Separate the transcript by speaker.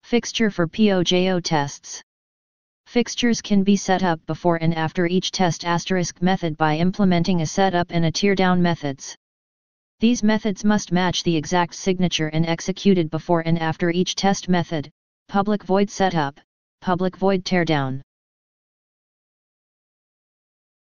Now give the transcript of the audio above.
Speaker 1: Fixture for POJO tests. Fixtures can be set up before and after each test * method by implementing a setup and a teardown methods. These methods must match the exact signature and executed before and after each test method, public void setup, public void teardown.